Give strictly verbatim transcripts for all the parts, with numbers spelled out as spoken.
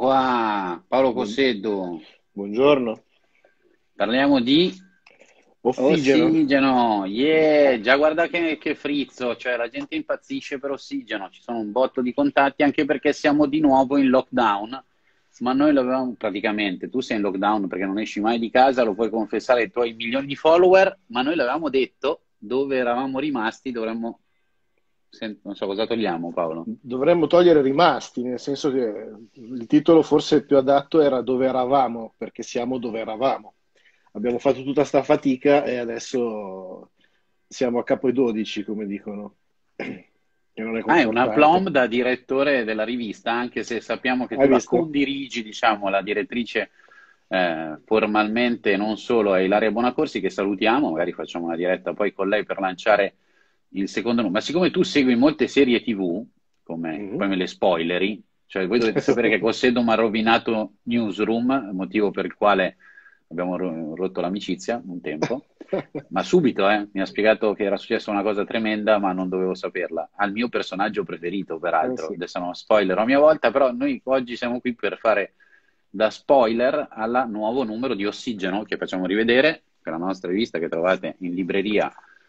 qua, Paolo Buon- Cosseddu. Buongiorno. Parliamo di Ossigeno. ossigeno. Yeah, già guarda che, che frizzo, cioè la gente impazzisce per ossigeno, ci sono un botto di contatti anche perché siamo di nuovo in lockdown, ma noi l'avevamo praticamente, tu sei in lockdown perché non esci mai di casa, lo puoi confessare ai tuoi milioni di follower, ma noi l'avevamo detto, dove eravamo rimasti dovremmo, sen- non so cosa togliamo Paolo. Dovremmo togliere rimasti, nel senso che il titolo forse più adatto era Dove eravamo, perché siamo dove eravamo. Abbiamo fatto tutta sta fatica e adesso siamo a capo i dodici, come dicono, che non è Ah, è un confortante. aplomb da direttore della rivista, anche se sappiamo che Hai tu la visto? condirigi, diciamo, la direttrice eh, formalmente non solo è Ilaria Bonacorsi, che salutiamo, magari facciamo una diretta poi con lei per lanciare il secondo numero. Ma siccome tu segui molte serie T V, come Mhm. poi me le spoileri, cioè voi dovete sapere che Cossedo mi ha rovinato Newsroom, motivo per il quale abbiamo ro- rotto l'amicizia un tempo. Ma subito, eh, mi ha spiegato che era successa una cosa tremenda, ma non dovevo saperla. Al mio personaggio preferito, Eh peraltro. sì. Adesso non spoiler a mia volta, però noi oggi siamo qui per fare da spoiler al nuovo numero di Ossigeno che facciamo rivedere, per la nostra rivista che trovate in libreria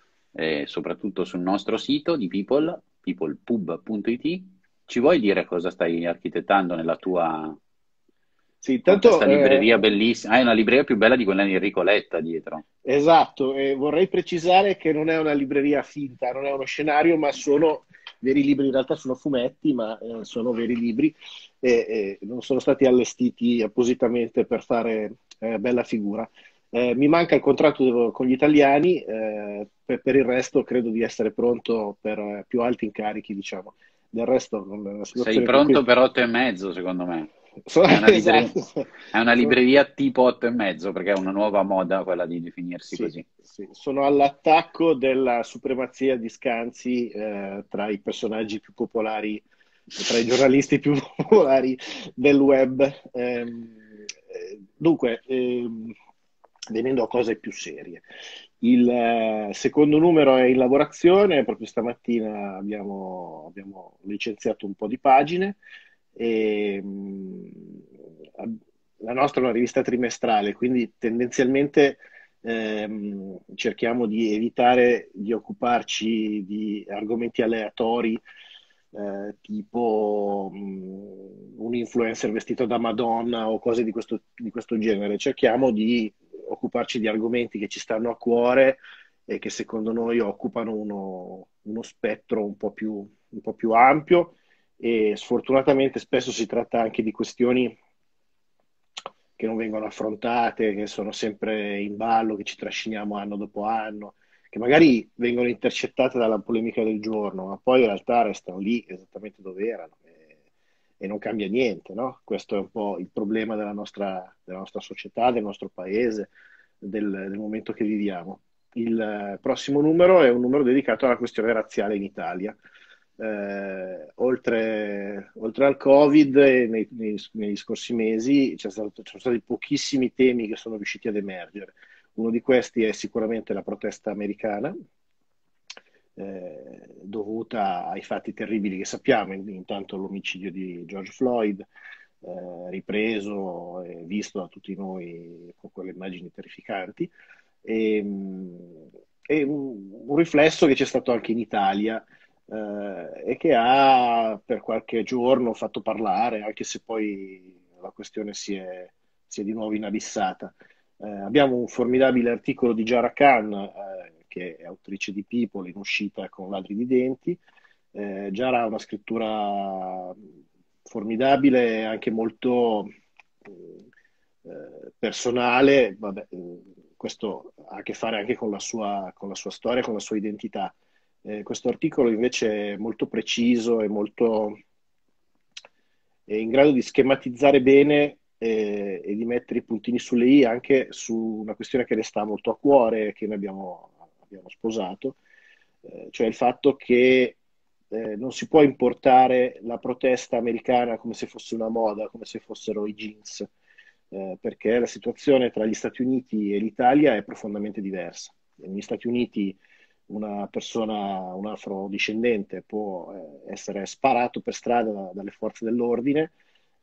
e soprattutto sul nostro sito di People, peoplepub punto it. Ci vuoi dire cosa stai architettando nella tua, Sì, con questa intanto libreria eh, bellissima? Ah, è una libreria più bella di quella di Enrico Letta dietro. esatto, e vorrei precisare che non è una libreria finta, non è uno scenario, ma sono veri libri, in realtà sono fumetti, ma eh, sono veri libri e, e non sono stati allestiti appositamente per fare eh, bella figura. Eh, mi manca il contratto con gli italiani, eh, per, per il resto credo di essere pronto per eh, più alti incarichi, diciamo. Del resto, con la Sei situazione con cui... pronto per otto e mezzo, secondo me. Sono, È una libre- esatto, è una sono- libreria tipo otto e mezzo, perché è una nuova moda quella di definirsi Sì, così. sì, sono all'attacco della supremazia di Scanzi eh, tra i personaggi più popolari, tra i giornalisti più popolari del web. Ehm, eh, dunque, ehm, venendo a cose più serie, il eh, secondo numero è in lavorazione, proprio stamattina abbiamo, abbiamo licenziato un po' di pagine. E, mh, la nostra è una rivista trimestrale, quindi tendenzialmente ehm, cerchiamo di evitare di occuparci di argomenti aleatori, eh, tipo mh, un influencer vestito da Madonna o cose di questo, di questo genere. Cerchiamo di occuparci di argomenti che ci stanno a cuore e che secondo noi occupano uno, uno spettro un po' più, un po' più ampio e sfortunatamente spesso si tratta anche di questioni che non vengono affrontate, che sono sempre in ballo, che ci trasciniamo anno dopo anno, che magari vengono intercettate dalla polemica del giorno, ma poi in realtà restano lì esattamente dove erano e, e non cambia niente, no? Questo è un po' il problema della nostra, della nostra società, del nostro paese, del, del momento che viviamo. Il eh, prossimo numero è un numero dedicato alla questione razziale in Italia. Eh, oltre, oltre al Covid, e nei- nei- negli scorsi mesi c'è stato- ci sono stati pochissimi temi che sono riusciti ad emergere. Uno di questi è sicuramente la protesta americana, eh, dovuta ai fatti terribili che sappiamo, in- intanto l'omicidio di George Floyd, eh, ripreso e visto da tutti noi con quelle immagini terrificanti, e, mh, e un, un riflesso che c'è stato anche in Italia eh, e che ha per qualche giorno fatto parlare, anche se poi la questione si è, si è di nuovo inabissata. Eh, abbiamo un formidabile articolo di Jara Khan, eh, che è autrice di People, in uscita con Ladri di Denti. Eh, Jara ha una scrittura formidabile e anche molto eh, personale. Vabbè, eh, questo ha a che fare anche con la sua, con la sua storia, con la sua identità. Eh, questo articolo invece è molto preciso e molto è in grado di schematizzare bene eh, e di mettere i puntini sulle i anche su una questione che le sta molto a cuore, che noi abbiamo, abbiamo sposato, eh, cioè il fatto che eh, non si può importare la protesta americana come se fosse una moda, come se fossero i jeans, eh, perché la situazione tra gli Stati Uniti e l'Italia è profondamente diversa. Negli Stati Uniti una persona, un afrodiscendente può eh, essere sparato per strada da- dalle forze dell'ordine,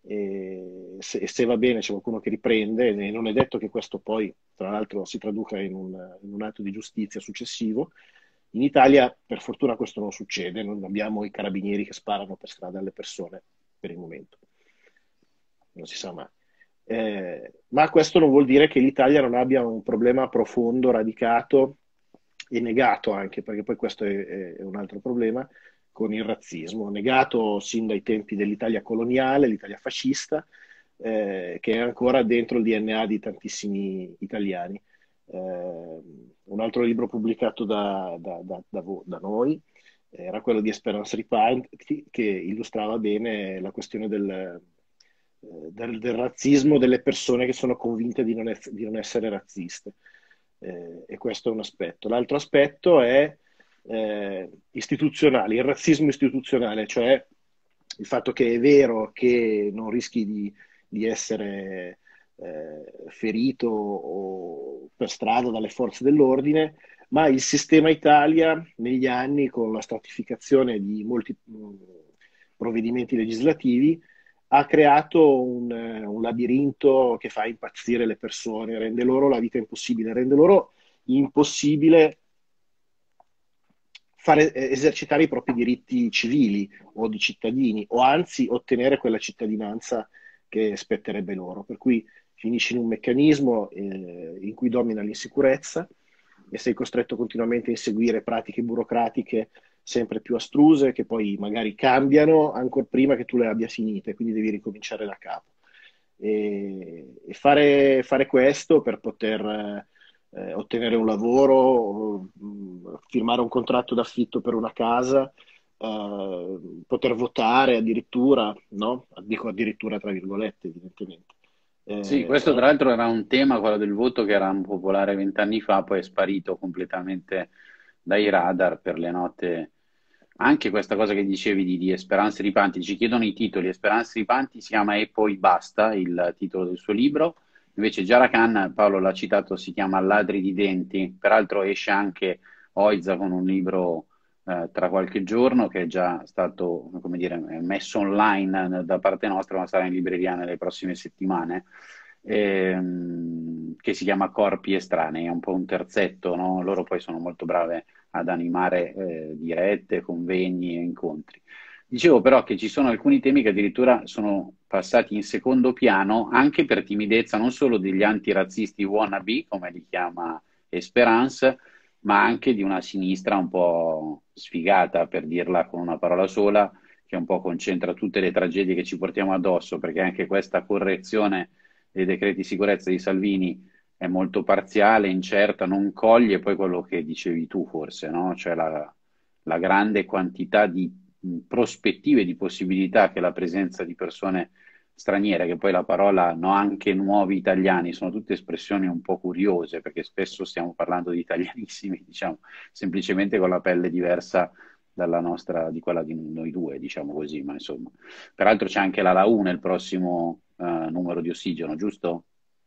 e se, se va bene c'è qualcuno che riprende, e non è detto che questo poi, tra l'altro, si traduca in un, in un atto di giustizia successivo. In Italia, per fortuna, questo non succede, non abbiamo i carabinieri che sparano per strada alle persone per il momento, non si sa mai. Eh, ma questo non vuol dire che l'Italia non abbia un problema profondo, radicato e negato anche, perché poi questo è, è un altro problema, con il razzismo, negato sin dai tempi dell'Italia coloniale, l'Italia fascista, eh, che è ancora dentro il D N A di tantissimi italiani. Eh, un altro libro pubblicato da, da, da, da, da noi era quello di Esperance Ripanti, che illustrava bene la questione del, eh, del, del razzismo delle persone che sono convinte di non, es- di non essere razziste. Eh, e questo è un aspetto. L'altro aspetto è eh, istituzionale, il razzismo istituzionale, cioè il fatto che è vero che non rischi di, di essere eh, ferito o per strada dalle forze dell'ordine, ma il sistema Italia negli anni, con la stratificazione di molti mh, provvedimenti legislativi, ha creato un, eh, un labirinto che fa impazzire le persone, rende loro la vita impossibile, rende loro impossibile fare, eh, esercitare i propri diritti civili o di cittadini, o anzi ottenere quella cittadinanza che spetterebbe loro. Per cui finisci in un meccanismo eh, in cui domina l'insicurezza e sei costretto continuamente a inseguire pratiche burocratiche sempre più astruse, che poi magari cambiano ancora prima che tu le abbia finite, quindi devi ricominciare da capo. E, e fare, fare questo per poter eh, ottenere un lavoro, mh, firmare un contratto d'affitto per una casa, eh, poter votare addirittura, no? Dico addirittura tra virgolette, evidentemente. Sì, Eh, questo tra l'altro era un tema, quello del voto, che era un popolare vent'anni fa, poi è sparito completamente dai radar per le note. Anche questa cosa che dicevi di, di Esperanze Ripanti, ci chiedono i titoli. Esperanze Ripanti si chiama E poi basta, il titolo del suo libro. Invece Giara Khan, Paolo l'ha citato, si chiama Ladri di denti. Peraltro esce anche Oiza con un libro eh, tra qualche giorno, che è già stato, come dire, messo online da parte nostra, ma sarà in libreria nelle prossime settimane, ehm, che si chiama Corpi Estranei, è un po' un terzetto, no? Loro poi sono molto brave ad animare eh, dirette, convegni e incontri. Dicevo però che ci sono alcuni temi che addirittura sono passati in secondo piano anche per timidezza non solo degli antirazzisti wannabe, come li chiama Esperance, ma anche di una sinistra un po' sfigata, per dirla con una parola sola, che un po' concentra tutte le tragedie che ci portiamo addosso, perché anche questa correzione dei decreti di sicurezza di Salvini è molto parziale, incerta, non coglie poi quello che dicevi tu forse, no? Cioè la, la grande quantità di mh, prospettive, di possibilità che la presenza di persone straniere, che poi la parola no, anche nuovi italiani, sono tutte espressioni un po' curiose, perché spesso stiamo parlando di italianissimi, diciamo, semplicemente con la pelle diversa dalla nostra, di quella di noi due, diciamo così, ma insomma. Peraltro c'è anche la LAU nel prossimo eh, numero di Ossigeno, giusto?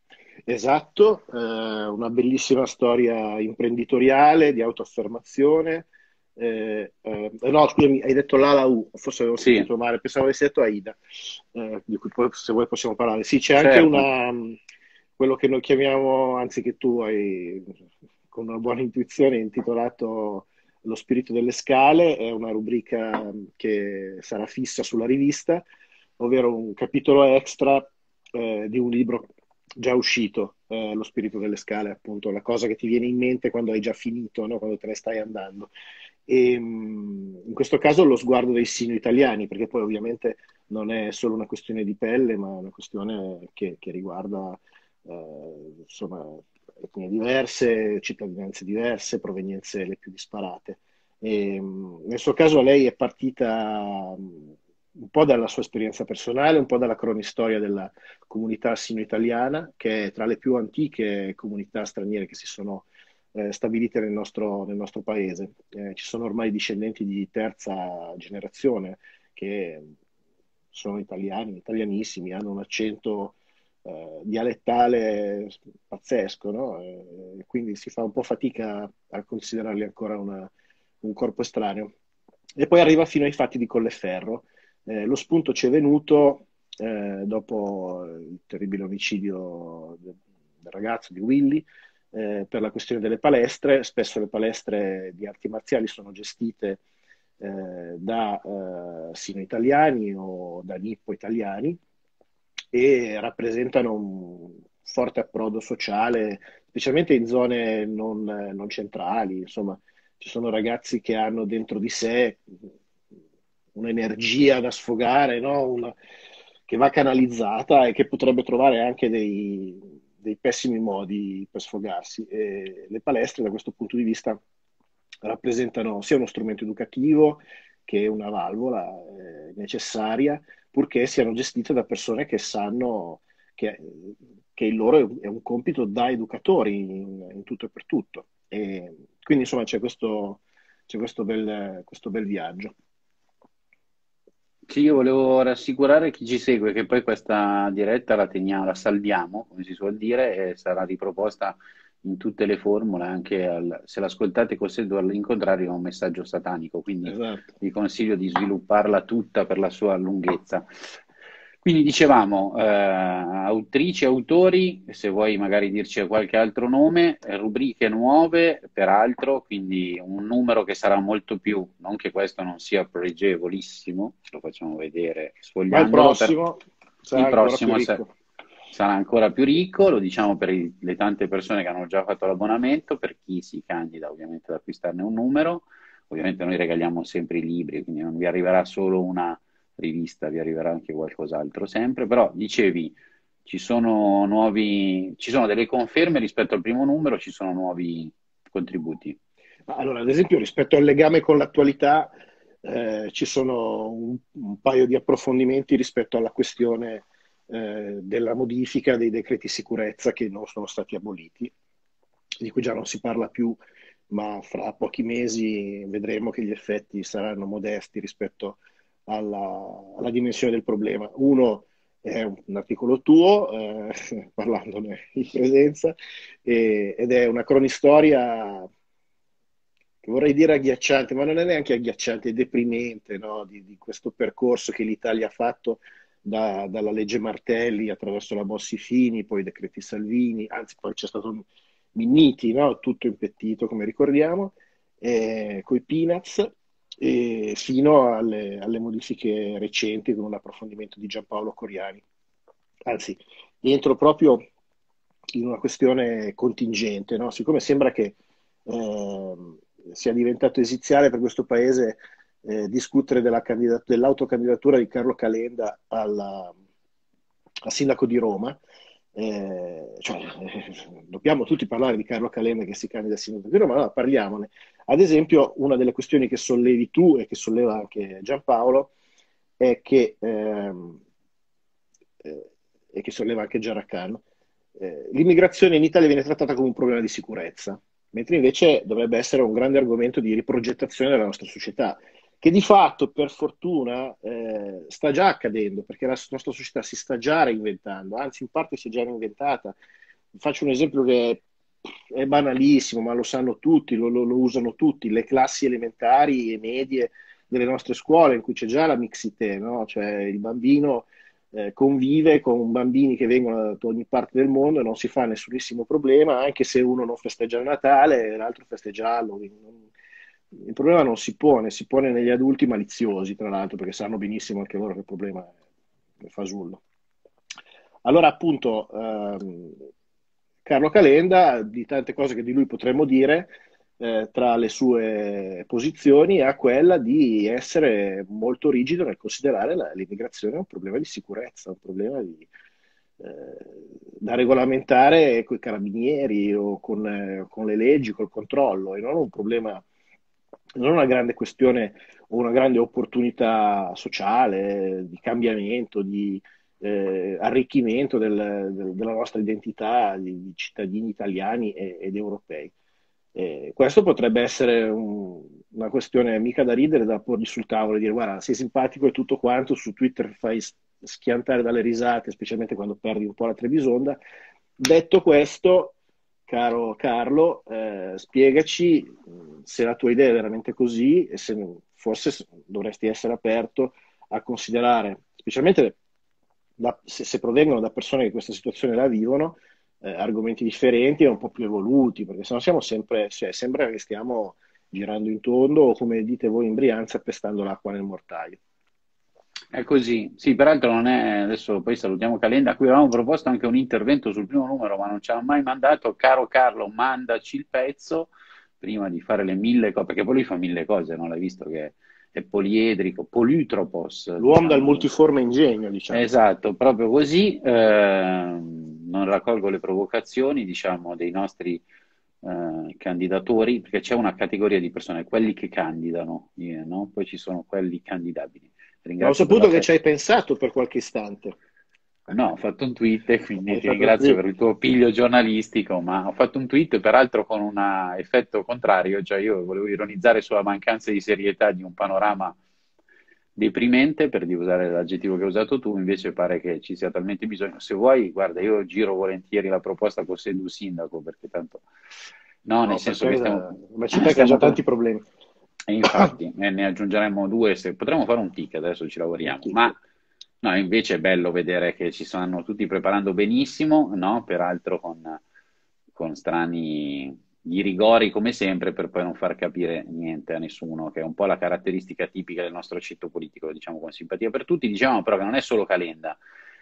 esatto, eh, una bellissima storia imprenditoriale di autoaffermazione. Eh, eh, no, scusami, hai detto l'A, la U, forse avevo Sì, sentito male, pensavo avessi detto AIDA, eh, di cui poi se vuoi possiamo parlare. Sì, c'è anche certo. una, quello che noi chiamiamo, anzi che tu hai con una buona intuizione intitolato Lo spirito delle scale, è una rubrica che sarà fissa sulla rivista, ovvero un capitolo extra eh, di un libro già uscito, eh, Lo spirito delle scale, appunto, la cosa che ti viene in mente quando hai già finito, no? Quando te ne stai andando. E, mh, in questo caso lo sguardo dei sino-italiani, perché poi ovviamente non è solo una questione di pelle, ma una questione che, che riguarda eh, insomma, etnie diverse, cittadinanze diverse, provenienze le più disparate. E, mh, nel suo caso lei è partita mh, un po' dalla sua esperienza personale, un po' dalla cronistoria della comunità sino-italiana, che è tra le più antiche comunità straniere che si sono eh, stabilite nel nostro, nel nostro paese. Eh, ci sono ormai discendenti di terza generazione che sono italiani, italianissimi, hanno un accento eh, dialettale pazzesco, no? E quindi si fa un po' fatica a considerarli ancora una- un corpo estraneo. E poi arriva fino ai fatti di Colleferro. Eh, lo spunto ci è venuto eh, dopo il terribile omicidio del, del ragazzo di Willy, eh, per la questione delle palestre. Spesso le palestre di arti marziali sono gestite eh, da eh, sino-italiani o da nippo-italiani e rappresentano un forte approdo sociale, specialmente in zone non, non centrali. Insomma, ci sono ragazzi che hanno dentro di sé un'energia da sfogare, no? Una- che va canalizzata e che potrebbe trovare anche dei, dei pessimi modi per sfogarsi. E le palestre, da questo punto di vista, rappresentano sia uno strumento educativo che una valvola eh, necessaria, purché siano gestite da persone che sanno che, che il loro è un compito da educatori in, in tutto e per tutto. E quindi, insomma, c'è questo, c'è questo bel, questo bel viaggio. Sì, io volevo rassicurare chi ci segue che poi questa diretta la teniamo, la salviamo, come si suol dire, e sarà riproposta in tutte le formule, anche al- se l'ascoltate col senso all'incontrario è un messaggio satanico, quindi Esatto. vi consiglio di svilupparla tutta per la sua lunghezza. Quindi dicevamo, eh, autrici, autori, se vuoi magari dirci qualche altro nome, eh, rubriche nuove, peraltro, quindi un numero che sarà molto più, non che questo non sia pregevolissimo, lo facciamo vedere Ma il sfogliandolo, per prossimo sarà il ancora più prossimo sa- ricco. sarà ancora più ricco, lo diciamo per i- le tante persone che hanno già fatto l'abbonamento, per chi si candida ovviamente ad acquistarne un numero, ovviamente noi regaliamo sempre i libri, quindi non vi arriverà solo una rivista, vi arriverà anche qualcos'altro sempre, però dicevi, ci sono nuovi, ci sono delle conferme rispetto al primo numero, ci sono nuovi contributi. Ma allora, ad esempio, rispetto al legame con l'attualità, eh, ci sono un, un paio di approfondimenti rispetto alla questione eh, della modifica dei decreti sicurezza che non sono stati aboliti, di cui già non si parla più, ma fra pochi mesi vedremo che gli effetti saranno modesti rispetto alla, alla dimensione del problema. Uno è un, un articolo tuo, eh, parlandone in presenza, e- ed è una cronistoria che vorrei dire agghiacciante, ma non è neanche agghiacciante, è deprimente, no? Di, di questo percorso che l'Italia ha fatto da- dalla legge Martelli attraverso la Bossi-Fini, poi i decreti Salvini, anzi poi c'è stato Minniti, no? Tutto impettito, come ricordiamo, eh, coi Peanuts, e fino alle, alle modifiche recenti con un approfondimento di Giampaolo Coriani. Anzi, entro proprio in una questione contingente, no? Siccome sembra che ehm, sia diventato esiziale per questo paese eh, discutere della candidat- dell'autocandidatura di Carlo Calenda alla- a sindaco di Roma. Eh, cioè, eh, dobbiamo tutti parlare di Carlo Calenda che si candida a sindaco di Roma, allora parliamone. Ad esempio, una delle questioni che sollevi tu e che solleva anche Giampaolo è che, ehm, eh, e che solleva anche Giarraccano, eh, l'immigrazione in Italia viene trattata come un problema di sicurezza, mentre invece dovrebbe essere un grande argomento di riprogettazione della nostra società, che di fatto, per fortuna, eh, sta già accadendo, perché la nostra società si sta già reinventando, anzi in parte si è già reinventata. Faccio un esempio che è banalissimo, ma lo sanno tutti, lo, lo- lo usano tutti, le classi elementari e medie delle nostre scuole, in cui c'è già la mixité, no? Cioè il bambino eh, convive con bambini che vengono da ogni parte del mondo e non si fa nessunissimo problema, anche se uno non festeggia il Natale e l'altro festeggia Halloween. Non- Il problema non si pone, si pone negli adulti maliziosi, tra l'altro, perché sanno benissimo anche loro che il problema è, è fasullo. Allora, appunto, ehm, Carlo Calenda, di tante cose che di lui potremmo dire, eh, tra le sue posizioni, ha quella di essere molto rigido nel considerare la- l'immigrazione un problema di sicurezza, un problema di, eh, da regolamentare con i carabinieri o con, eh, con le leggi, col controllo, e non un problema, non una grande questione o una grande opportunità sociale, di cambiamento, di eh, arricchimento del- del- della nostra identità di, di cittadini italiani e- ed europei. Eh, questo potrebbe essere un- una questione mica da ridere, da porgli sul tavolo e dire: guarda, sei simpatico e tutto quanto, su Twitter fai s- schiantare dalle risate, specialmente quando perdi un po' la Trebisonda. Detto questo, caro Carlo, eh, spiegaci mh, se la tua idea è veramente così e se forse s- dovresti essere aperto a considerare, specialmente da- se, se provengono da persone che questa situazione la vivono, eh, argomenti differenti e un po' più evoluti, perché sennò siamo sempre, cioè, sembra che stiamo girando in tondo o, come dite voi in Brianza, pestando l'acqua nel mortaio. È così, sì, peraltro non è, adesso poi salutiamo Calenda, a cui avevamo proposto anche un intervento sul primo numero, ma non ci ha mai mandato. Caro Carlo, mandaci il pezzo prima di fare le mille cose, perché poi lui fa mille cose, non l'hai visto che è poliedrico, politropos, L'uomo dal diciamo. multiforme ingegno, diciamo. Esatto, proprio così. Ehm, non raccolgo le provocazioni, diciamo, dei nostri eh, candidatori, perché c'è una categoria di persone, quelli che candidano, eh, no? Poi ci sono quelli candidabili. Ma ho Ringrazio per saputo la che fe- ci hai pensato per qualche istante. No, ho fatto un tweet e quindi Hai ti fatto un ringrazio per tweet. il tuo piglio giornalistico, ma ho fatto un tweet peraltro con un effetto contrario, cioè io volevo ironizzare sulla mancanza di serietà di un panorama deprimente, per di usare l'aggettivo che hai usato tu, invece pare che ci sia talmente bisogno. Se vuoi, guarda, io giro volentieri la proposta con Sedu Sindaco, perché tanto... No, nel No, senso che perché stiamo... è una città che ha già stiamo tanti con- problemi. e infatti, e ne aggiungeremo due, se potremmo fare un ticket, adesso ci Un lavoriamo, ma ticket. no, invece è bello vedere che ci stanno tutti preparando benissimo, no? Peraltro con, con strani di rigori come sempre, per poi non far capire niente a nessuno, che è un po' la caratteristica tipica del nostro cetto politico, diciamo con simpatia per tutti. Diciamo però che non è solo Calenda.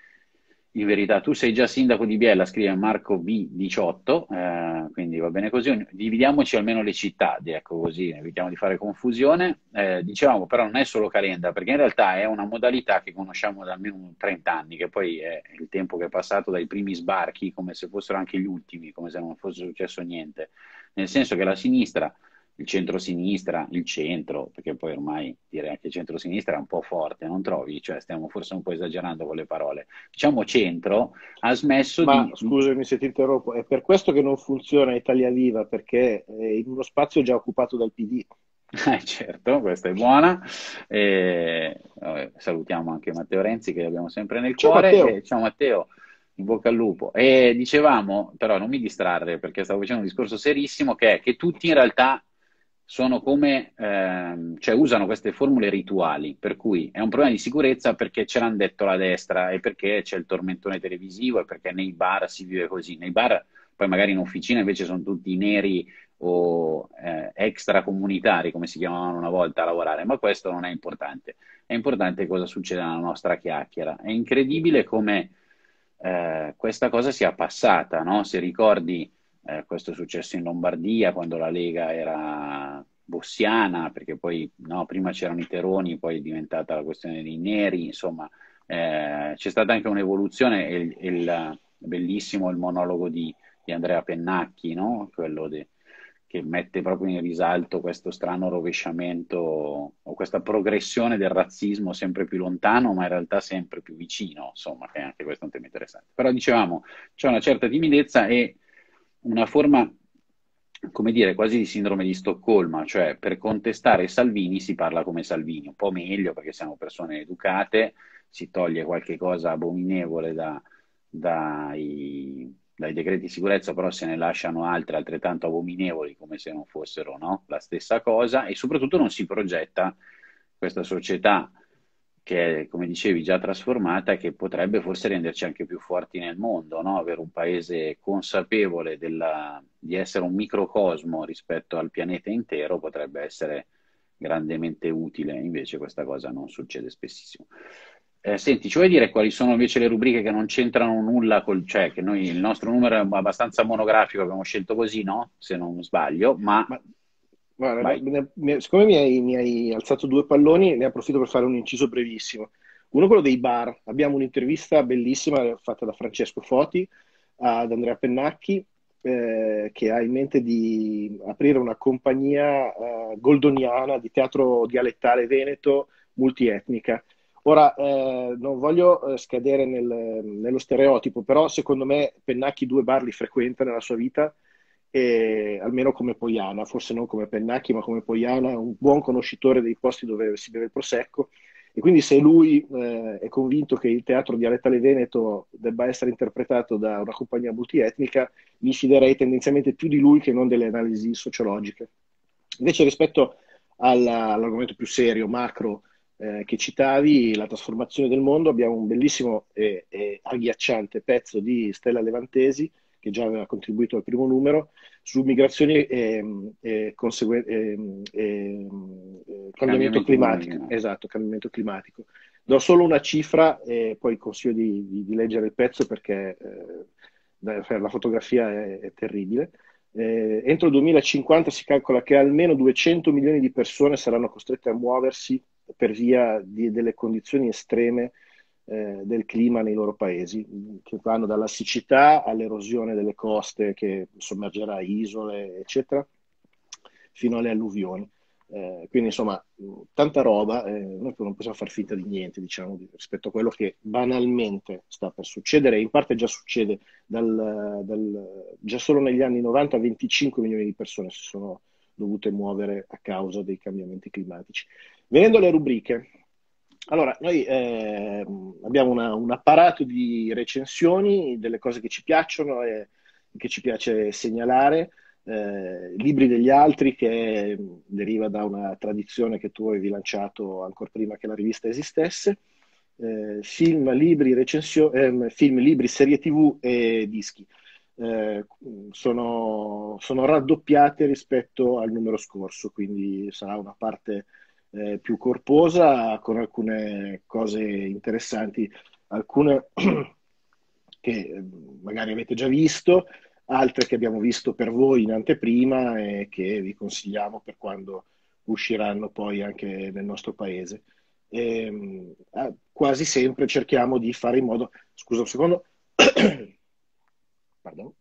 In verità, tu sei già sindaco di Biella, scrive Marco B diciotto, eh, quindi va bene così. Ogni- Dividiamoci almeno le città, di- ecco così, evitiamo di fare confusione. Eh, dicevamo, però non è solo Calenda, perché in realtà è una modalità che conosciamo da almeno trenta anni, che poi è il tempo che è passato dai primi sbarchi, come se fossero anche gli ultimi, come se non fosse successo niente. Nel senso che la sinistra, il centro-sinistra, il centro, perché poi ormai dire anche centro-sinistra è un po' forte, non trovi? Cioè stiamo forse un po' esagerando con le parole. Diciamo centro, ha smesso Ma di... scusami se ti interrompo, è per questo che non funziona Italia Viva, perché è in uno spazio già occupato dal P D. Eh, certo, questa è buona. E, vabbè, salutiamo anche Matteo Renzi che abbiamo sempre nel Ciao cuore. Matteo. E, ciao Matteo, in bocca al lupo. E dicevamo, però non mi distrarre perché stavo facendo un discorso serissimo, che è che tutti in realtà sono come, ehm, cioè usano queste formule rituali, per cui è un problema di sicurezza perché ce l'hanno detto la destra e perché c'è il tormentone televisivo e perché nei bar si vive così. Nei bar, poi magari in officina invece sono tutti neri o eh, extracomunitari, come si chiamavano una volta a lavorare, ma questo non è importante. È importante cosa succede nella nostra chiacchiera. È incredibile come eh, questa cosa sia passata, no? Se ricordi, eh, questo è successo in Lombardia quando la Lega era bossiana, perché poi no, prima c'erano i teroni, poi è diventata la questione dei neri, insomma, eh, c'è stata anche un'evoluzione. E il, il- bellissimo il monologo di, di Andrea Pennacchi, no? Quello de- che mette proprio in risalto questo strano rovesciamento o questa progressione del razzismo sempre più lontano, ma in realtà sempre più vicino, insomma, che anche questo è un tema interessante. Però dicevamo, c'è una certa timidezza e una forma, come dire, quasi di sindrome di Stoccolma, cioè per contestare Salvini si parla come Salvini, un po' meglio perché siamo persone educate, si toglie qualche cosa abominevole da, dai, dai decreti di sicurezza, però se ne lasciano altre altrettanto abominevoli come se non fossero, no? La stessa cosa, e soprattutto non si progetta questa società che è, come dicevi, già trasformata e che potrebbe forse renderci anche più forti nel mondo, no? Avere un paese consapevole della- di essere un microcosmo rispetto al pianeta intero potrebbe essere grandemente utile, invece questa cosa non succede spessissimo. Eh, senti, ci vuoi dire quali sono invece le rubriche che non c'entrano nulla col, cioè che noi il nostro numero è abbastanza monografico, abbiamo scelto così, no? Se non sbaglio, ma Ma guarda, vai. ne- ne- siccome mi hai, mi hai alzato due palloni, ne approfitto per fare un inciso brevissimo. Uno, quello dei bar. Abbiamo un'intervista bellissima fatta da Francesco Foti ad Andrea Pennacchi, eh, che ha in mente di aprire una compagnia eh, goldoniana di teatro dialettale veneto multietnica. Ora, eh, non voglio eh, scadere nel- nello stereotipo, però secondo me Pennacchi due bar li frequenta nella sua vita, e, almeno come Poiana, forse non come Pennacchi, ma come Poiana, un buon conoscitore dei posti dove si beve il prosecco. E quindi se lui eh, è convinto che il teatro dialettale veneto debba essere interpretato da una compagnia multietnica, mi fiderei tendenzialmente più di lui che non delle analisi sociologiche. Invece rispetto alla- all'argomento più serio, macro, eh, che citavi, La trasformazione del mondo, abbiamo un bellissimo e, e agghiacciante pezzo di Stella Levantesi, che già aveva contribuito al primo numero, su migrazioni e, e, conseguen- e- e- e cambiamento Cambiamento climatico. climatico. Esatto, cambiamento climatico. Do solo una cifra e poi consiglio di, di- di leggere il pezzo perché eh, la fotografia è, è terribile. Eh, entro il duemilacinquanta si calcola che almeno duecento milioni di persone saranno costrette a muoversi per via di- delle condizioni estreme eh, del clima nei loro paesi, che vanno dalla siccità all'erosione delle coste che sommergerà isole, eccetera, fino alle alluvioni. Eh, quindi insomma, tanta roba, eh, noi non possiamo far finta di niente, diciamo, di- rispetto a quello che banalmente sta per succedere, e in parte già succede, dal, dal- già solo negli anni novanta venticinque milioni di persone si sono dovute muovere a causa dei cambiamenti climatici. Venendo alle rubriche, allora, noi eh, abbiamo una- un apparato di recensioni delle cose che ci piacciono e che ci piace segnalare, eh, libri degli altri che deriva da una tradizione che tu avevi lanciato ancora prima che la rivista esistesse, eh, film, libri, recensio- ehm, film, libri, serie T V e dischi. Eh, sono, sono raddoppiate rispetto al numero scorso, quindi sarà una parte eh, più corposa con alcune cose interessanti, alcune che eh, magari avete già visto, altre che abbiamo visto per voi in anteprima e che vi consigliamo per quando usciranno poi anche nel nostro paese. E, eh, quasi sempre cerchiamo di fare in modo, scusa un secondo, pardon,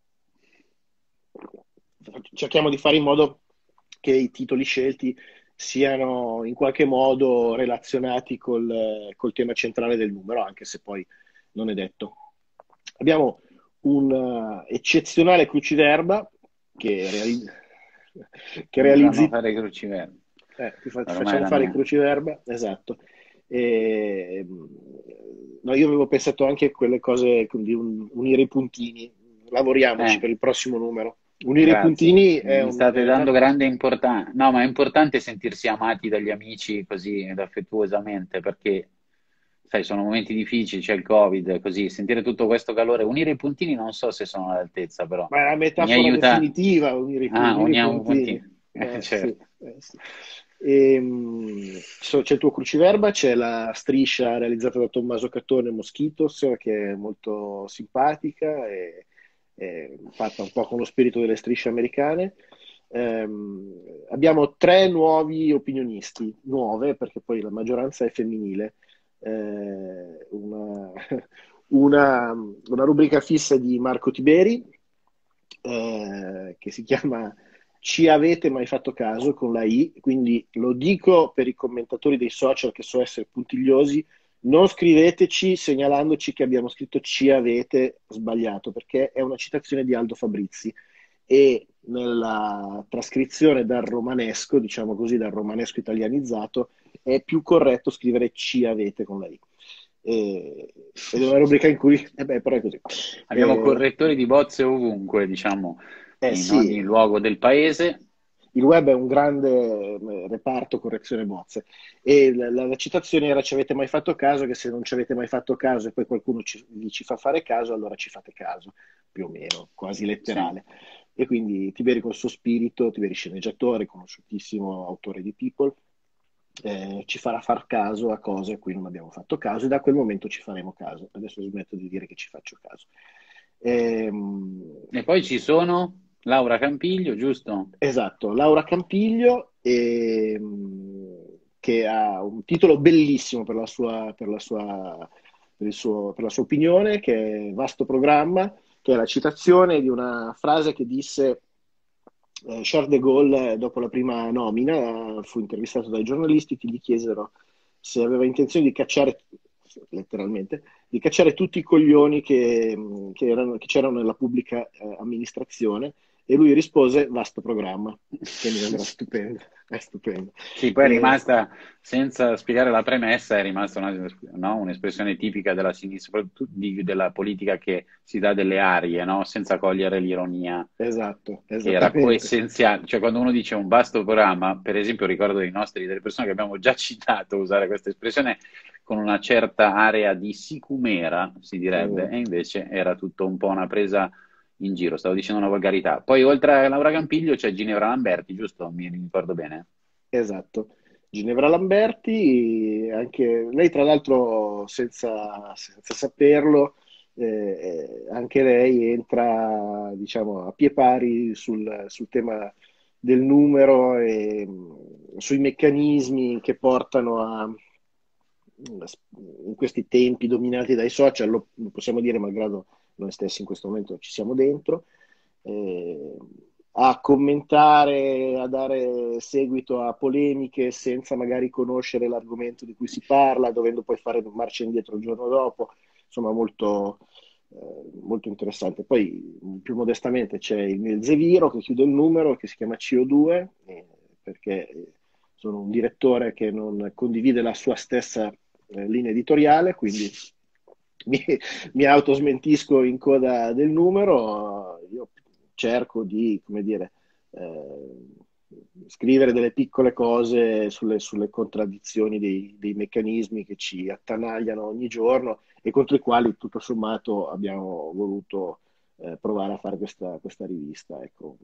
cerchiamo di fare in modo che i titoli scelti siano in qualche modo relazionati col, col tema centrale del numero, anche se poi non è detto. Abbiamo un uh, eccezionale cruciverba che, reali- che Mi fanno realizzi. fare cruciverba. Eh, ti, fa- ti Ormai è facciamo la fare i mia. cruciverba, esatto. E, no, io avevo pensato anche a quelle cose di un- unire i puntini. Lavoriamoci Eh, per il prossimo numero. Unire i grazie. puntini è, Mi un- state è una. dando grande importanza. No, ma è importante sentirsi amati dagli amici così ed affettuosamente perché, sai, sono momenti difficili, c'è il Covid, così sentire tutto questo calore, unire i puntini non so se sono all'altezza, però Ma è la mi metafora aiuta. definitiva, unire, i pu- Ah, unire i uniamo i puntini. puntini. Eh, Eh, sì, certo. eh, sì. Ehm, so- c'è il tuo cruciverba, c'è la striscia realizzata da Tommaso Cattone Moschitos, che è molto simpatica e, e fatta un po' con lo spirito delle strisce americane. Ehm, abbiamo tre nuovi opinionisti, nuove perché poi la maggioranza è femminile. Eh, una, una, una rubrica fissa di Marco Tiberi, eh, che si chiama Ci avete mai fatto caso con la I, quindi lo dico per i commentatori dei social che so essere puntigliosi, non scriveteci segnalandoci che abbiamo scritto ci avete sbagliato, perché è una citazione di Aldo Fabrizi e nella trascrizione dal romanesco, diciamo così, dal romanesco italianizzato, è più corretto scrivere ci avete con la I. E- ed è una rubrica in cui, eh beh, però è così. Abbiamo Eh, correttori di bozze ovunque, diciamo, eh in sì, ogni luogo del paese. il web è un grande eh, reparto correzione bozze e la, la- la citazione era ci avete mai fatto caso che se non ci avete mai fatto caso e poi qualcuno ci, vi ci fa fare caso, allora ci fate caso, più o meno, quasi Sì. letterale. E quindi Tiberi col suo spirito, Tiberi sceneggiatore, conosciutissimo autore di People, eh, ci farà far caso a cose a cui non abbiamo fatto caso e da quel momento ci faremo caso. Adesso smetto di dire che ci faccio caso. Ehm, E poi ci sono Laura Campiglio, giusto? Esatto, Laura Campiglio, ehm, che ha un titolo bellissimo per la sua, per la sua, per il suo- per la sua opinione, che è Vasto programma, che è la citazione di una frase che disse eh, Charles de Gaulle eh, dopo la prima nomina, eh, fu intervistato dai giornalisti che gli chiesero se aveva intenzione di cacciare, letteralmente, di cacciare tutti i coglioni che, che erano- che c'erano nella pubblica eh, amministrazione E lui rispose, vasto programma, che mi sembra stupendo, è stupendo. Sì, poi è E, rimasta, senza spiegare la premessa, è rimasta una- no, un'espressione tipica della sinistra, soprattutto di- della politica che si dà delle arie, no? Senza cogliere l'ironia, esatto, che era esattamente. coessenziale. Cioè, quando uno dice un vasto programma, per esempio, ricordo dei nostri, delle persone che abbiamo già citato usare questa espressione con una certa area di sicumera, si direbbe, Mm, e invece era tutto un po' una presa in giro, stavo dicendo una volgarità. Poi, oltre a Laura Campiglio, c'è Ginevra Lamberti, giusto? Mi ricordo bene? esatto. Ginevra Lamberti, anche lei tra l'altro senza, senza saperlo, eh, anche lei entra diciamo a pie pari sul, sul tema del numero e mh, sui meccanismi che portano a, in questi tempi dominati dai social, lo, lo possiamo dire malgrado noi stessi in questo momento ci siamo dentro, eh, a commentare, a dare seguito a polemiche senza magari conoscere l'argomento di cui si parla, dovendo poi fare marcia indietro il giorno dopo, insomma molto, eh, molto interessante. Poi più modestamente c'è il mio Zeviro che chiude il numero, che si chiama C O due, eh, perché sono un direttore che non condivide la sua stessa eh, linea editoriale, quindi mi, mi autosmentisco in coda del numero. Io cerco di, come dire, eh, scrivere delle piccole cose sulle, sulle contraddizioni dei, dei meccanismi che ci attanagliano ogni giorno e contro i quali tutto sommato abbiamo voluto eh, provare a fare questa, questa rivista. Ecco,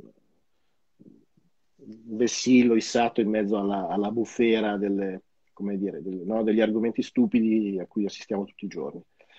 un vessillo issato in mezzo alla, alla bufera delle, come dire, delle- no, degli argomenti stupidi a cui assistiamo tutti i giorni.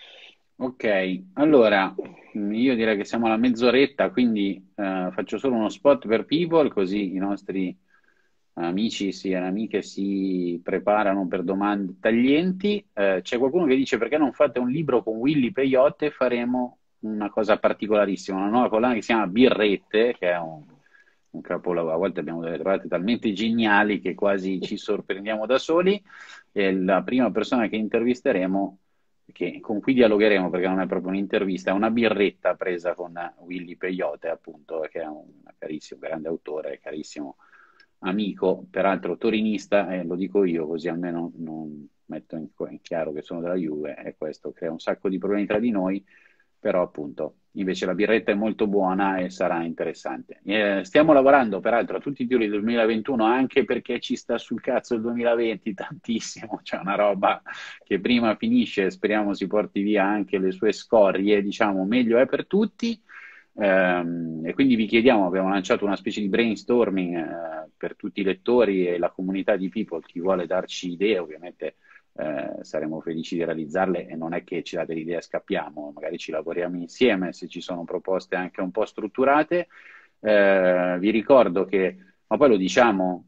Ok, allora mh, io direi che siamo alla mezz'oretta, quindi eh, faccio solo uno spot per People, così i nostri amici sì, e amiche si preparano per domande taglienti. Eh, c'è qualcuno che dice perché non fate un libro con Willy Peyote? Faremo una cosa particolarissima, una nuova collana che si chiama Birrette, che è un, un capolavoro. A volte abbiamo delle trovate talmente geniali che quasi ci sorprendiamo da soli. E la prima persona che intervisteremo che- con cui dialogheremo, perché non è proprio un'intervista, è una birretta presa con Willy Peyote, appunto, che è un carissimo, grande autore, carissimo amico, peraltro torinista, e lo dico io, così almeno non metto in, in chiaro che sono della Juve, e questo crea un sacco di problemi tra di noi, però appunto, invece la birretta è molto buona e sarà interessante. Eh, stiamo lavorando peraltro a tutti i titoli del duemilaventuno, anche perché ci sta sul cazzo il duemilaventi tantissimo, c'è una roba che prima finisce, speriamo si porti via anche le sue scorie, diciamo, meglio è per tutti. Ehm, e quindi vi chiediamo, abbiamo lanciato una specie di brainstorming eh, per tutti i lettori e la comunità di People, chi vuole darci idee, ovviamente eh, saremo felici di realizzarle e non è che ci date l'idea e scappiamo, magari ci lavoriamo insieme se ci sono proposte anche un po' strutturate. Eh, vi ricordo che, ma poi lo diciamo,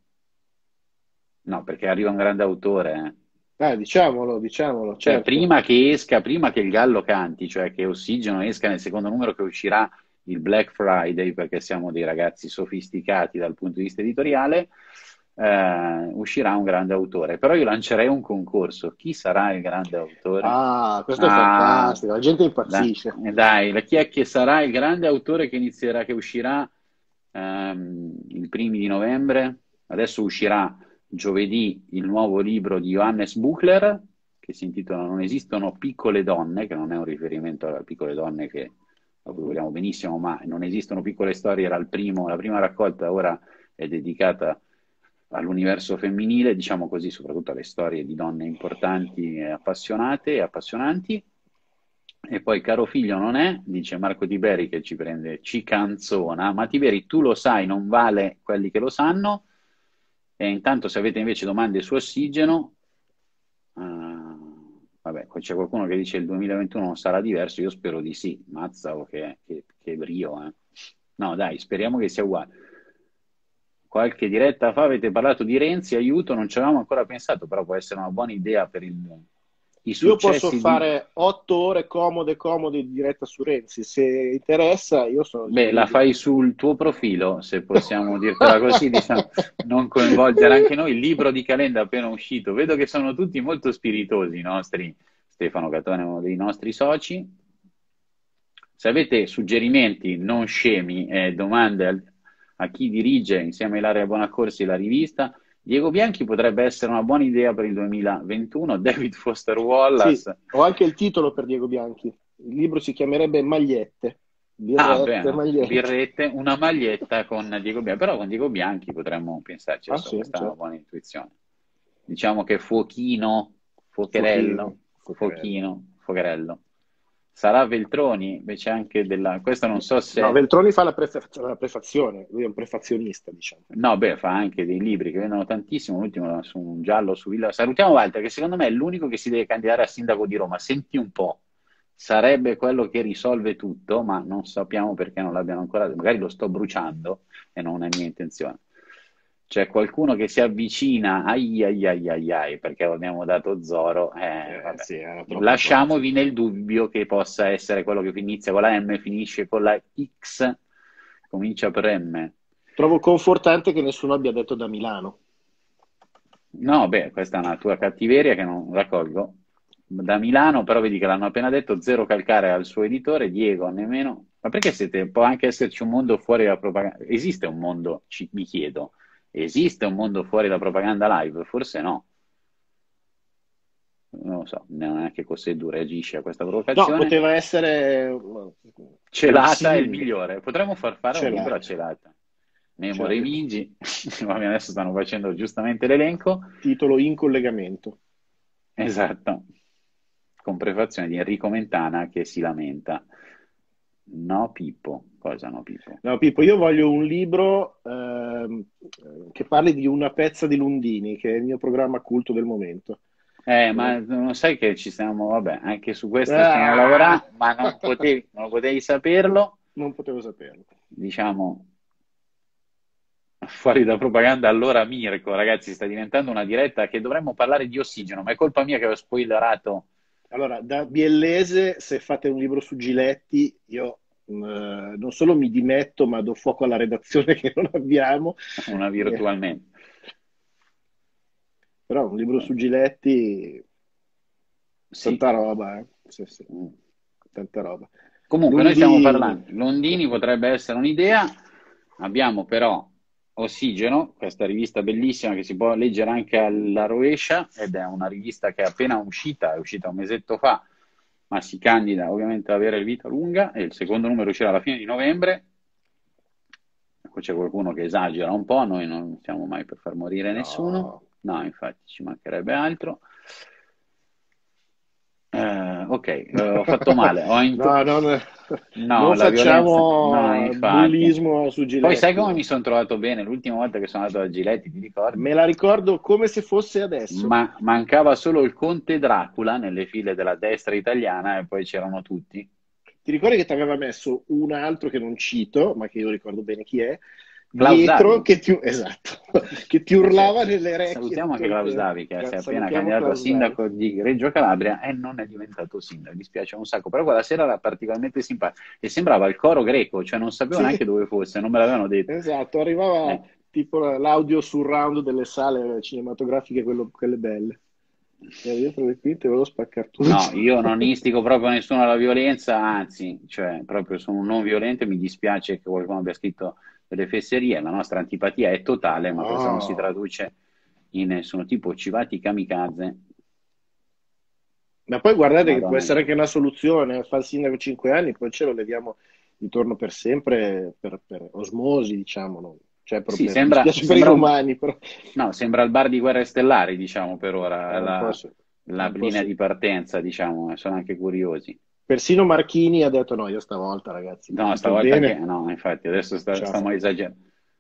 no, perché arriva un grande autore, eh. Eh, diciamolo, diciamolo, Cioè, certo. prima che esca, prima che il gallo canti, cioè che Ossigeno esca nel secondo numero che uscirà il Black Friday, perché siamo dei ragazzi sofisticati dal punto di vista editoriale, eh, uscirà un grande autore. Però io lancerei un concorso. Chi sarà il grande autore? Ah, questo è Ah, fantastico, la gente da- impazzisce. dai, la- chi è che sarà il grande autore che inizierà, che uscirà ehm, i primi di novembre? Adesso uscirà giovedì il nuovo libro di Johannes Buchler, che si intitola Non esistono piccole donne, che non è un riferimento alle piccole donne che a cui vogliamo benissimo, ma Non esistono piccole storie era il primo, la prima raccolta, ora è dedicata all'universo femminile, diciamo così, soprattutto alle storie di donne importanti e appassionate e appassionanti. E poi caro figlio non è, dice Marco Tiberi che ci prende, ci canzona, ma Tiberi tu lo sai, non vale quelli che lo sanno, e intanto se avete invece domande su ossigeno, ah, vabbè, c'è qualcuno che dice il duemilaventuno sarà diverso, io spero di sì, mazza o che, che, che brio, eh. No dai, speriamo che sia uguale. Qualche diretta fa avete parlato di Renzi, aiuto, non ci avevamo ancora pensato, però può essere una buona idea per il- i Io posso successi di... fare otto ore comode, comode di diretta su Renzi. Se interessa, io sono Beh, la disponibile. fai sul tuo profilo, se possiamo dirtela così, diciamo, non coinvolgere anche noi. Il libro di Calenda appena uscito, vedo che sono tutti molto spiritosi i nostri, Stefano Catone è uno dei nostri soci. Se avete suggerimenti non scemi e domande al- a chi dirige insieme a Ilaria Bonaccorsi la rivista, Diego Bianchi potrebbe essere una buona idea per il duemilaventuno. David Foster Sì, Wallace. ho anche il titolo per Diego Bianchi. Il libro si chiamerebbe Magliette. Ah, Birrette, bene, magliette. birrette, una maglietta con Diego Bianchi, però con Diego Bianchi potremmo pensarci, Ah adesso sì, questa è una certo. buona intuizione. Diciamo che Fuochino, Fuocherello, Fuochino, Fuocherello. Fuochino, Fuocherello. Sarà Veltroni, invece anche della... Questo non so No, se... Veltroni fa la, prefa- la prefazione, lui è un prefazionista, diciamo. No, beh, fa anche dei libri che vendono tantissimo, l'ultimo su un giallo su Villa... Salutiamo Walter, che secondo me è l'unico che si deve candidare a sindaco di Roma. Senti un po', sarebbe quello che risolve tutto, ma non sappiamo perché non l'abbiano ancora... Magari lo sto bruciando e non è mia intenzione. C'è qualcuno che si avvicina, ai ai ai ai ai, perché abbiamo dato Zoro, eh, Eh, vabbè. sì, era troppo Lasciamovi facile. nel dubbio che possa essere quello che inizia con la M, finisce con la X, comincia per M. Trovo confortante che nessuno abbia detto da Milano. No, beh, questa è una tua cattiveria che non raccolgo. Da Milano, però vedi che l'hanno appena detto, zero calcare al suo editore, Diego, nemmeno. Ma perché siete, può anche esserci un mondo fuori dalla propaganda? Esiste un mondo, ci- mi chiedo, esiste un mondo fuori dalla propaganda live? Forse no. Non lo so, neanche Cosseddu reagisce a questa No, provocazione. poteva essere un Celata è il simile. migliore. Potremmo far fare un Ce libro l'ha, a Celata. Nemo certo. Remigi, adesso stanno facendo giustamente l'elenco. Titolo in collegamento. Esatto, con prefazione di Enrico Mentana che si lamenta. No, Pippo. Cosa no, Pippo? No, Pippo, io voglio un libro ehm, che parli di una pezza di Lundini, che è il mio programma culto del momento. Eh, Una- ma non sai che ci stiamo, vabbè, anche su questo stiamo Ah! lavorando, ma non potevi, non potevi saperlo, Non potevo saperlo. diciamo, fuori da propaganda. Allora Mirko, ragazzi, sta diventando una diretta che dovremmo parlare di ossigeno, ma è colpa mia che ho spoilerato Allora, da biellese, se fate un libro su Giletti, io eh, non solo mi dimetto, ma do fuoco alla redazione che non abbiamo. una Eh, virtualmente. però un libro su Giletti, Sì. tanta roba, eh. Sì, sì, Mm. tanta roba. Comunque, noi stiamo Lundini, parlando. Londini potrebbe essere un'idea. Abbiamo però Ossigeno, questa rivista bellissima che si può leggere anche alla rovescia, ed è una rivista che è appena uscita, è uscita un mesetto fa, ma si candida ovviamente ad avere vita lunga, e il secondo numero uscirà alla fine di novembre. Ecco, c'è qualcuno che esagera un po', noi non siamo mai per far morire nessuno. no. No, infatti ci mancherebbe altro. Eh, ok, eh, ho fatto male. Ho int- No, non, No, non la violenza, no, facciamo infatti. bullismo su Poi sai Giletti. come mi sono trovato bene? L'ultima volta che sono andato a Giletti, ti ricordi? Me la ricordo come se fosse adesso. Ma mancava solo il conte Dracula nelle file della destra italiana e poi c'erano tutti. Ti ricordi che ti aveva messo un altro che non cito, ma che io ricordo bene chi è, Klaus dietro Davi. che ti, esatto, che ti urlava nelle orecchie Salutiamo tutto anche il Klaus tempo. Davi che si è appena Salutiamo candidato a Klaus Davi. sindaco di Reggio Calabria e non è diventato sindaco, mi dispiace un sacco, però quella sera era particolarmente simpatico e sembrava il coro greco, cioè non sapevo Sì, neanche dove fosse, non me l'avevano detto. esatto, arrivava Eh. tipo l'audio surround delle sale cinematografiche, quello- quelle belle. E dietro le quinte volevo spaccare tutto. No, io non istigo proprio nessuno alla violenza, anzi, cioè, proprio sono non violento e mi dispiace che qualcuno abbia scritto delle fesserie, la nostra antipatia è totale, ma questo non si No, traduce in nessuno tipo civati kamikaze. ma poi guardate che può Madonna essere mia. anche una soluzione, fa il sindaco cinque anni, poi ce lo leviamo intorno per sempre, per, per osmosi, diciamo, no? Cioè, Sì, proprio, mi sembra, dispiace per i sembra un... romani, però No, sembra il bar di Guerre Stellari, diciamo, per ora, è un po' la, sì, la un po' linea sì. di partenza, diciamo, e sono anche curiosi. Persino Marchini ha detto no, io stavolta, ragazzi, No, capito stavolta che... bene? No, infatti, adesso sta- Ce la stiamo fa. esagerando.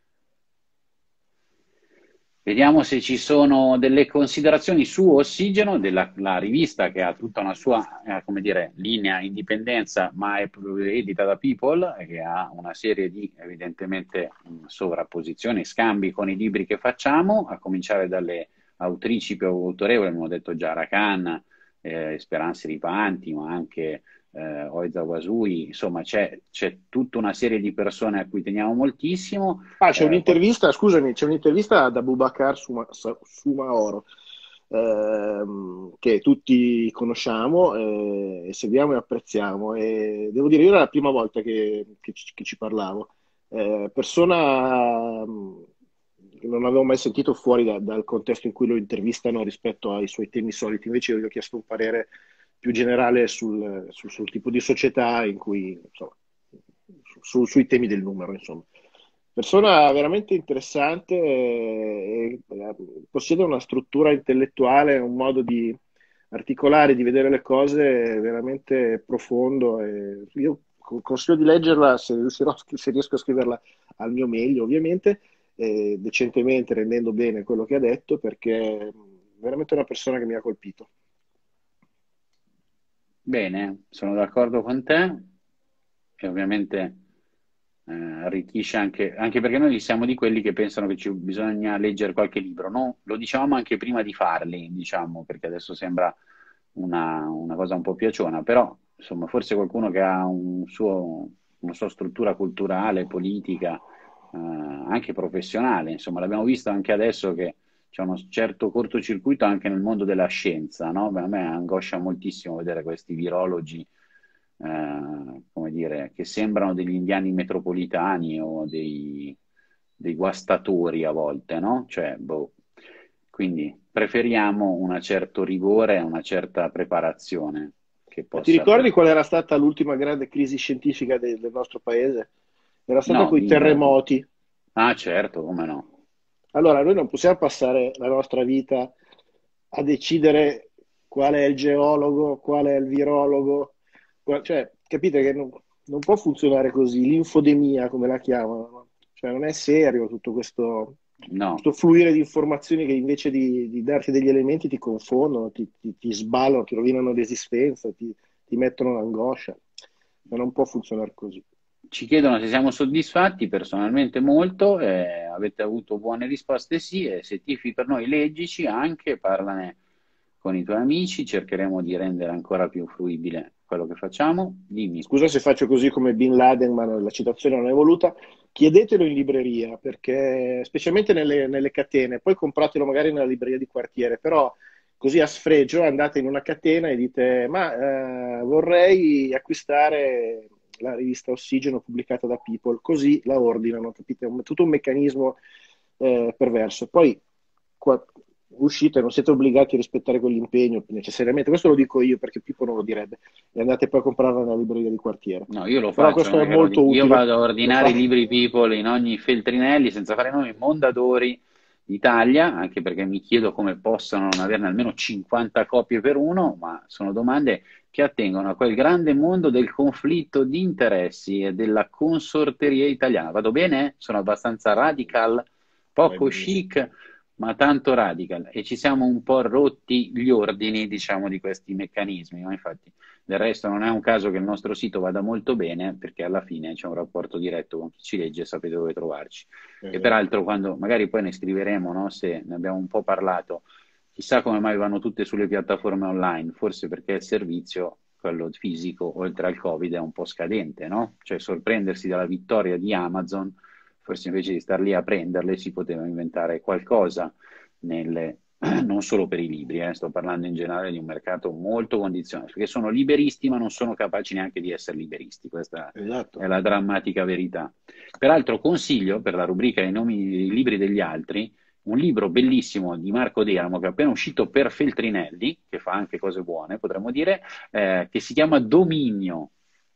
Vediamo se ci sono delle considerazioni su Ossigeno, della la rivista che ha tutta una sua, eh, come dire, linea indipendenza, ma è edita da People e che ha una serie di evidentemente mh, sovrapposizioni, scambi con i libri che facciamo, a cominciare dalle autrici più autorevoli, abbiamo detto già Rakan, eh, Speranze Ripanti, ma anche eh, Oiza Wasui, insomma c'è c'è tutta una serie di persone a cui teniamo moltissimo. Ah, c'è Eh, poi- un'intervista, scusami, c'è un'intervista da Boubacar Suma, Sa- Sumaoro. ehm, che tutti conosciamo eh, e seguiamo e apprezziamo. E devo dire, io era la prima volta che, che ci, che ci parlavo. Eh, persona mh, che non avevo mai sentito fuori da- dal contesto in cui lo intervistano rispetto ai suoi temi soliti. Invece io gli ho chiesto un parere più generale sul, sul- sul tipo di società in cui, insomma, su- sui temi del numero, insomma. Persona veramente interessante, e, e possiede una struttura intellettuale, un modo di articolare, di vedere le cose veramente profondo. E io con- consiglio di leggerla se riuscirò, se riesco a scriverla al mio meglio, ovviamente, eh, decentemente, rendendo bene quello che ha detto, perché è veramente una persona che mi ha colpito. Bene, sono d'accordo con te e ovviamente eh, arricchisce anche, anche perché noi siamo di quelli che pensano che ci bisogna leggere qualche libro, no? Lo dicevamo anche prima di farli, diciamo, perché adesso sembra una, una cosa un po' piaciona, però insomma forse qualcuno che ha un suo, una sua struttura culturale, politica, eh, anche professionale, insomma l'abbiamo visto anche adesso che c'è uno certo cortocircuito anche nel mondo della scienza, no? Beh, a me angoscia moltissimo vedere questi virologi, eh, come dire, che sembrano degli indiani metropolitani o dei, dei guastatori a volte, no? Cioè, boh. Quindi preferiamo un certo rigore e una certa preparazione che Ma ti possa ricordi per... qual era stata l'ultima grande crisi scientifica de- del nostro paese? Era stata No, con i dimmelo. terremoti. Ah, certo, come no. Allora, noi non possiamo passare la nostra vita a decidere qual è il geologo, qual è il virologo, qual- cioè, capite che non, non può funzionare così, l'infodemia, come la chiamano, no? Cioè, non è serio tutto questo, No. questo fluire di informazioni che invece di, di darti degli elementi ti confondono, ti, ti, ti sballano, ti rovinano l'esistenza, ti, ti mettono l'angoscia. Ma non può funzionare così. Ci chiedono se siamo soddisfatti, personalmente molto, eh, avete avuto buone risposte sì, e se tifi per noi leggici anche, parlane con i tuoi amici, cercheremo di rendere ancora più fruibile quello che facciamo. Dimmi. Scusa se faccio così come Bin Laden, ma la citazione non è voluta. Chiedetelo in libreria, perché specialmente nelle, nelle catene, poi compratelo magari nella libreria di quartiere, però così a sfregio andate in una catena e dite: ma eh, vorrei acquistare la rivista Ossigeno pubblicata da People, così la ordinano, capite? È un- tutto un meccanismo eh, perverso. Poi qua- uscite, non siete obbligati a rispettare quell'impegno necessariamente, questo lo dico io perché Pippo non lo direbbe, e andate poi a comprarla nella libreria di quartiere. No, io lo Però faccio, questo non è è che lo molto dico. Io utile, vado a lo ordinare fa. i libri People in ogni Feltrinelli senza fare nomi, Mondadori d'Italia, anche perché mi chiedo come possano non averne almeno cinquanta copie per uno, ma sono domande che attengono a quel grande mondo del conflitto di interessi e della consorteria italiana. Vado bene? Sono abbastanza radical, Vai poco benissimo. chic, ma tanto radical. E ci siamo un po' rotti gli ordini, diciamo, di questi meccanismi, no? Infatti. Del resto non è un caso che il nostro sito vada molto bene perché alla fine c'è un rapporto diretto con chi ci legge e sapete dove trovarci. E Esatto. peraltro quando magari poi ne scriveremo, no, se ne abbiamo un po' parlato, chissà come mai vanno tutte sulle piattaforme online, forse perché il servizio, quello fisico, oltre al Covid, è un po' scadente, no? Cioè sorprendersi dalla vittoria di Amazon, forse invece di star lì a prenderle si poteva inventare qualcosa nelle non solo per i libri, eh, sto parlando in generale di un mercato molto condizionato, perché sono liberisti ma non sono capaci neanche di essere liberisti, questa è Esatto. la drammatica verità. Peraltro consiglio per la rubrica I nomi dei libri degli altri un libro bellissimo di Marco Deramo che è appena uscito per Feltrinelli, che fa anche cose buone, potremmo dire, eh, che si chiama Dominio.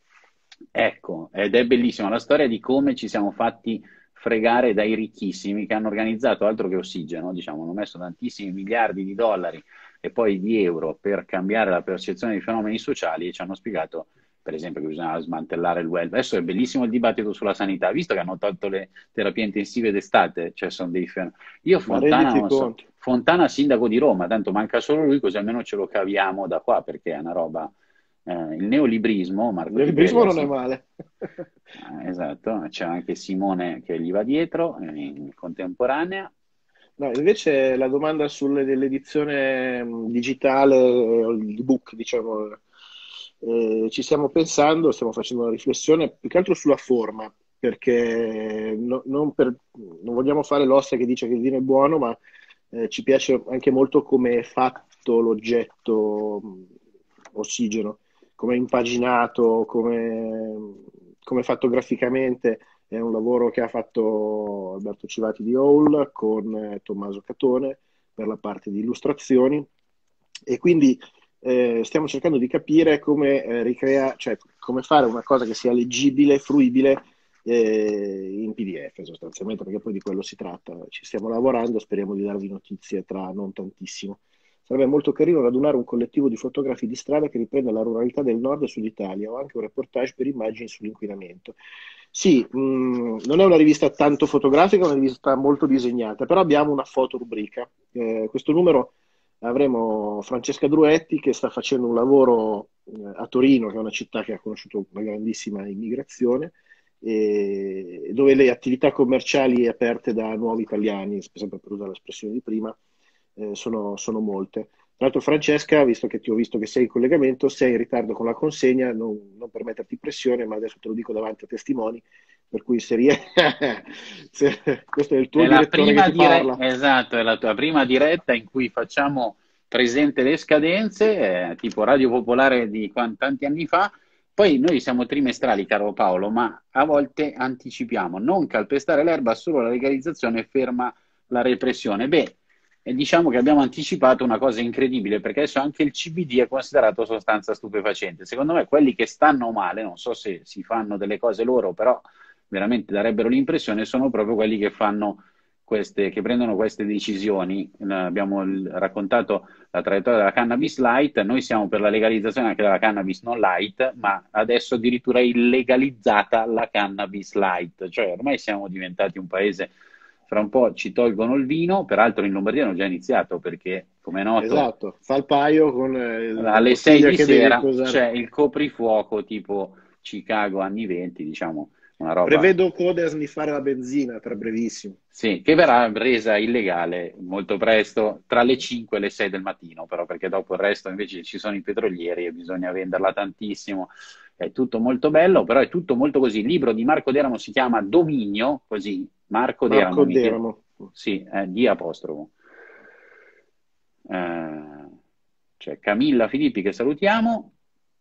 Ecco, ed è bellissima la storia di come ci siamo fatti fregare dai ricchissimi che hanno organizzato altro che ossigeno, diciamo, hanno messo tantissimi miliardi di dollari e poi di euro per cambiare la percezione dei fenomeni sociali e ci hanno spiegato, per esempio, che bisognava smantellare il welfare. Adesso è bellissimo il dibattito sulla sanità, visto che hanno tolto le terapie intensive d'estate, cioè sono dei fenomeni. Io Ma Fontana non renditi lo so, conto. Fontana sindaco di Roma, tanto manca solo lui, così almeno ce lo caviamo da qua, perché è una roba eh, il neolibrismo, Il Marco librismo Tiberia, non è sì. male. Eh, esatto, c'è anche Simone che gli va dietro eh, in contemporanea. No, invece la domanda sull'edizione mh, digitale, o l'ebook, diciamo, eh, ci stiamo pensando, stiamo facendo una riflessione più che altro sulla forma, perché no- non, per- non vogliamo fare l'ossa che dice che il vino è buono, ma Eh, ci piace anche molto come è fatto l'oggetto mh, ossigeno, come è impaginato, come, come è fatto graficamente. È un lavoro che ha fatto Alberto Civati di Hall con eh, Tommaso Catone per la parte di illustrazioni e quindi eh, stiamo cercando di capire come eh, ricrea, cioè come fare una cosa che sia leggibile, fruibile eh, in P D F sostanzialmente, perché poi di quello si tratta. Ci stiamo lavorando, speriamo di darvi notizie tra non tantissimo. Sarebbe molto carino radunare un collettivo di fotografi di strada che riprenda la ruralità del nord e sud Italia o anche un reportage per immagini sull'inquinamento. Sì, mh, non è una rivista tanto fotografica, è una rivista molto disegnata, però abbiamo una fotorubrica. Eh, questo numero avremo Francesca Druetti che sta facendo un lavoro eh, a Torino, che è una città che ha conosciuto una grandissima immigrazione, e dove le attività commerciali aperte da nuovi italiani, sempre per usare l'espressione di prima, eh, sono, sono molte. Tra l'altro, Francesca, visto che ti ho visto che sei in collegamento, sei in ritardo con la consegna, non, non per metterti pressione, ma adesso te lo dico davanti a testimoni, per cui se rie- se- questo è il tuo È la direttore che prima ti dire- parla. esatto, è la tua prima diretta in cui facciamo presente le scadenze, eh, tipo Radio Popolare di quan- tanti anni fa. Poi noi siamo trimestrali, caro Paolo, ma a volte anticipiamo. Non calpestare l'erba, solo la legalizzazione ferma la repressione. Beh, e diciamo che abbiamo anticipato una cosa incredibile, perché adesso anche il C B D è considerato sostanza stupefacente. Secondo me quelli che stanno male, non so se si fanno delle cose loro, però veramente darebbero l'impressione, sono proprio quelli che fanno queste, che prendono queste decisioni. Eh, Abbiamo il- raccontato la traiettoria della cannabis light, noi siamo per la legalizzazione anche della cannabis non light, ma adesso addirittura è illegalizzata la cannabis light, cioè ormai siamo diventati un paese, fra un po' ci tolgono il vino, peraltro in Lombardia hanno già iniziato perché, come è noto, Esatto, fa il paio con eh, la alle sei bottiglia di che devi sera posare. c'è il coprifuoco tipo Chicago anni venti, diciamo, una roba. Prevedo code a sniffare la benzina tra brevissimo. Sì, che verrà resa illegale molto presto, tra le cinque e le sei del mattino, però perché dopo il resto invece ci sono i petrolieri e bisogna venderla tantissimo. È tutto molto bello, però è tutto molto così. Il libro di Marco Deramo si chiama Dominio, così, Marco Deramo, Marco mi chiede- Deramo. sì, eh, di apostrofo. Eh, c'è Camilla Filippi che salutiamo.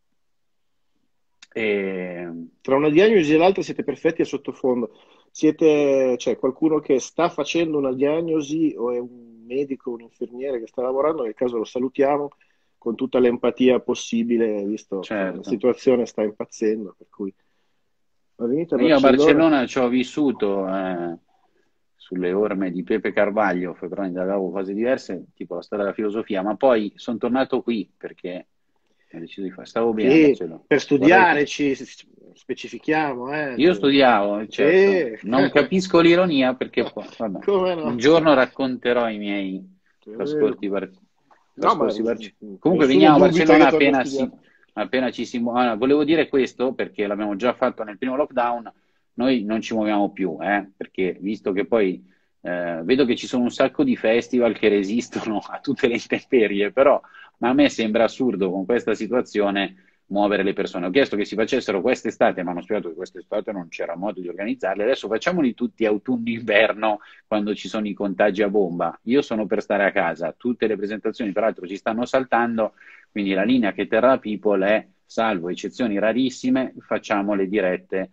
E... Tra una diagnosi e l'altra siete perfetti a sottofondo. Siete, cioè, qualcuno che sta facendo una diagnosi o è un medico, un infermiere che sta lavorando, nel caso lo salutiamo con tutta l'empatia possibile, visto insomma, la Certo. situazione sta impazzendo, per cui va venite a Io a Barcellona. Barcellona ci ho vissuto eh, sulle orme di Pepe Carvalho, però indagavo cose diverse, tipo la storia della filosofia, ma poi sono tornato qui perché ho deciso di fare, stavo bene a Sì, Barcellona. per Vorrei... studiare ci specifichiamo, eh. Io studiavo, certo, Sì, non capisco l'ironia perché poi, vabbè, come un no? giorno racconterò i miei Sì. trascorsi, bar- No, ma trascorsi Barce- Comunque nessuno veniamo a dubita Barcellona che tu abbia appena, si, studiato. appena ci si muove. Volevo dire questo perché l'abbiamo già fatto nel primo lockdown, noi non ci muoviamo più, eh, perché visto che poi eh, vedo che ci sono un sacco di festival che resistono a tutte le intemperie, però a me sembra assurdo con questa situazione muovere le persone. Ho chiesto che si facessero quest'estate, ma hanno spiegato che quest'estate non c'era modo di organizzarle. Adesso facciamoli tutti autunno-inverno quando ci sono i contagi a bomba. Io sono per stare a casa, tutte le presentazioni peraltro ci stanno saltando, quindi la linea che terrà People è, salvo eccezioni rarissime, facciamo le dirette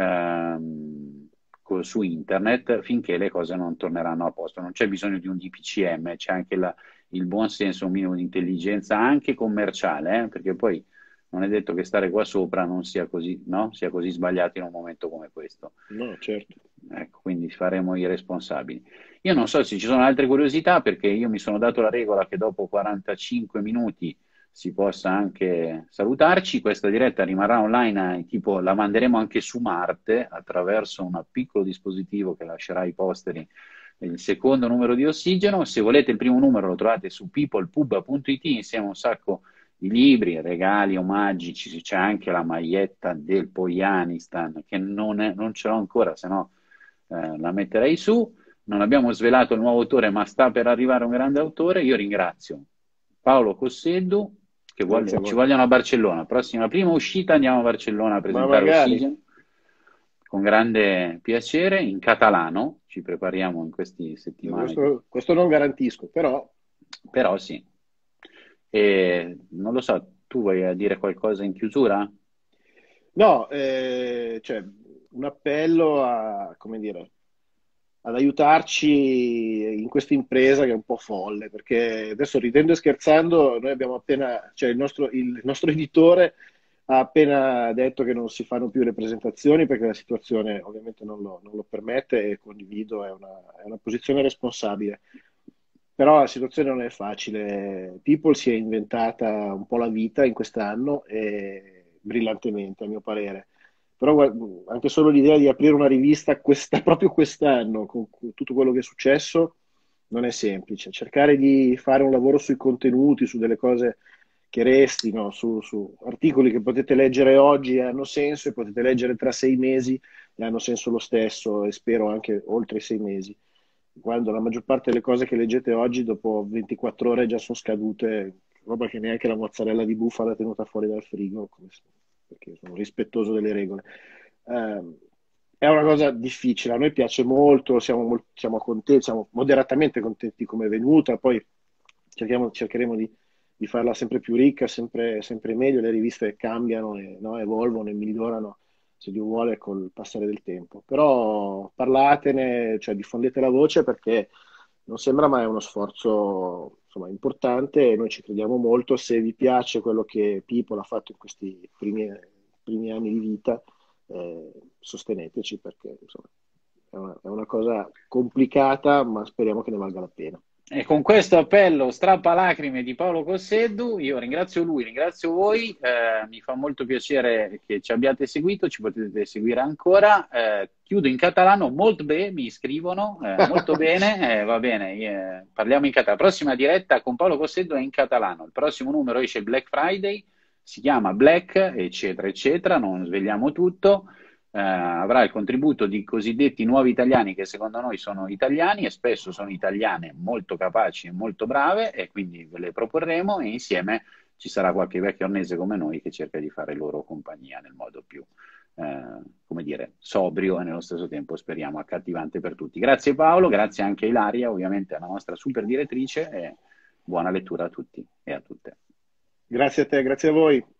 ehm, co- su internet finché le cose non torneranno a posto. Non c'è bisogno di un D P C M, c'è anche la, il buon senso, un minimo di intelligenza anche commerciale, eh, perché poi non è detto che stare qua sopra non sia così, no? Sia così sbagliato in un momento come questo. No, certo. Ecco, quindi faremo i responsabili. Io non so se ci sono altre curiosità, perché io mi sono dato la regola che dopo quarantacinque minuti si possa anche salutarci. Questa diretta rimarrà online, eh, tipo la manderemo anche su Marte attraverso un piccolo dispositivo che lascerà i posteri il secondo numero di ossigeno. Se volete il primo numero lo trovate su peoplepub punto it insieme a un sacco di libri, regali, omaggi, ci- c'è anche la maglietta del Poyanistan che non, è- non ce l'ho ancora, se no eh, la metterei su. Non abbiamo svelato il nuovo autore, ma sta per arrivare un grande autore. Io ringrazio Paolo Cosseddu, che Grazie vuole- a ci voi. vogliono a Barcellona. Prossima, prima uscita andiamo a Barcellona a Ma presentare magari. Ossigeno con grande piacere in catalano. ci prepariamo in queste settimane. Questo, questo non garantisco, però... Però sì. E, non lo so, tu vuoi dire qualcosa in chiusura? No, eh, cioè, un appello a, come dire, ad aiutarci in questa impresa che è un po' folle, perché adesso ridendo e scherzando, noi abbiamo appena, cioè il nostro, il nostro editore ha appena detto che non si fanno più le presentazioni perché la situazione ovviamente non lo, non lo permette e condivido, è una, è una posizione responsabile. Però la situazione non è facile. People si è inventata un po' la vita in quest'anno e brillantemente, a mio parere. Però guarda, anche solo l'idea di aprire una rivista questa- proprio quest'anno, con con tutto quello che è successo, non è semplice. Cercare di fare un lavoro sui contenuti, su delle cose che restino, su, su articoli che potete leggere oggi e hanno senso e potete leggere tra sei mesi e hanno senso lo stesso e spero anche oltre i sei mesi. Quando la maggior parte delle cose che leggete oggi dopo ventiquattro ore già sono scadute, roba che neanche la mozzarella di bufala tenuta fuori dal frigo, come se- perché sono rispettoso delle regole. Ehm, è una cosa difficile, a noi piace molto, siamo, mol- siamo contenti, siamo moderatamente contenti come è venuta, poi cerchiamo- cercheremo di, di farla sempre più ricca, sempre, sempre meglio, le riviste cambiano, e, no, evolvono e migliorano se Dio vuole col passare del tempo. Però parlatene, cioè diffondete la voce perché non sembra mai uno sforzo insomma, importante e noi ci crediamo molto. Se vi piace quello che People ha fatto in questi primi, primi anni di vita, eh, sosteneteci perché insomma, è una, è una cosa complicata, ma speriamo che ne valga la pena. E con questo appello strappalacrime di Paolo Cosseddu, io ringrazio lui, ringrazio voi, eh, mi fa molto piacere che ci abbiate seguito, ci potete seguire ancora. Eh, chiudo in catalano, molto bene, mi scrivono, eh, molto bene, eh, va bene, eh, parliamo in catalano. La prossima diretta con Paolo Cosseddu è in catalano, il prossimo numero esce Black Friday, si chiama Black, eccetera, eccetera, non svegliamo tutto. Eh, avrà il contributo di cosiddetti nuovi italiani che secondo noi sono italiani e spesso sono italiane molto capaci e molto brave e quindi ve le proporremo e insieme ci sarà qualche vecchio arnese come noi che cerca di fare loro compagnia nel modo più, eh, come dire, sobrio e nello stesso tempo speriamo accattivante per tutti. Grazie Paolo, grazie anche a Ilaria, ovviamente alla nostra super direttrice e buona lettura a tutti e a tutte. Grazie a te, grazie a voi.